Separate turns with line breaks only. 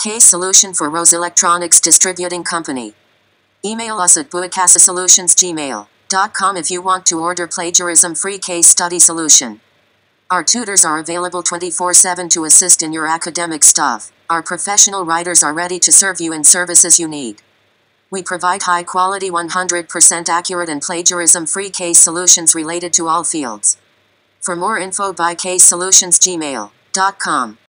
Case solution for Rose Electronics Distributing Company. Email us at buicasasolutions@gmail.com if you want to order plagiarism-free case study solution. Our tutors are available 24/7 to assist in your academic stuff. Our professional writers are ready to serve you in services you need. We provide high-quality 100% accurate and plagiarism-free case solutions related to all fields. For more info, buicasasolutions@gmail.com.